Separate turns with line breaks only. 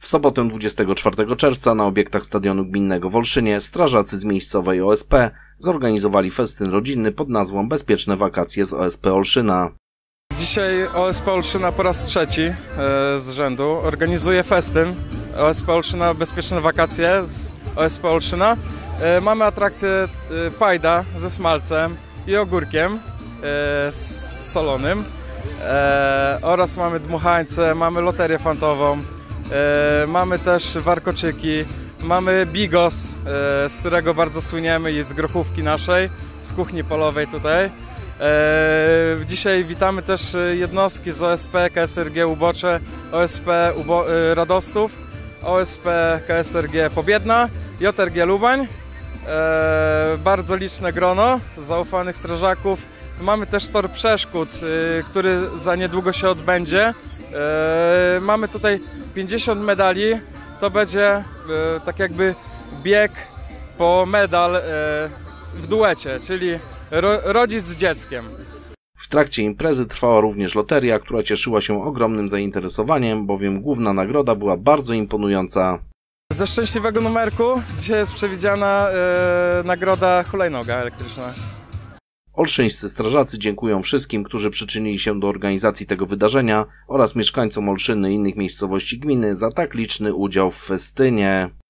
sobotę 24 czerwca na obiektach stadionu gminnego w Olszynie strażacy z miejscowej OSP zorganizowali festyn rodzinny pod nazwą Bezpieczne wakacje z OSP Olszyna.
Dzisiaj OSP Olszyna po raz trzeci z rzędu organizuje festyn OSP Olszyna Bezpieczne wakacje z OSP Olszyna. Mamy atrakcję pajda ze smalcem i ogórkiem solonym oraz mamy dmuchańce, mamy loterię fantową, mamy też warkoczyki, mamy bigos, z którego bardzo słyniemy i z grochówki naszej, z kuchni polowej tutaj. Dzisiaj witamy też jednostki z OSP KSRG Ubocze, OSP Radostów, OSP KSRG Pobiedna, JRG Lubań. Bardzo liczne grono zaufanych strażaków. Mamy też tor przeszkód, który za niedługo się odbędzie. Mamy tutaj 50 medali. To będzie tak jakby bieg po medal w duecie, czyli rodzic z dzieckiem.
W trakcie imprezy trwała również loteria, która cieszyła się ogromnym zainteresowaniem, bowiem główna nagroda była bardzo imponująca.
Ze szczęśliwego numerku dzisiaj jest przewidziana nagroda hulajnoga elektryczna.
Olszyńscy strażacy dziękują wszystkim, którzy przyczynili się do organizacji tego wydarzenia oraz mieszkańcom Olszyny i innych miejscowości gminy za tak liczny udział w festynie.